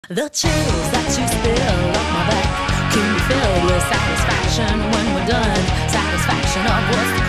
The chills that you spill up my back can be filled with satisfaction when we're done. Satisfaction of what's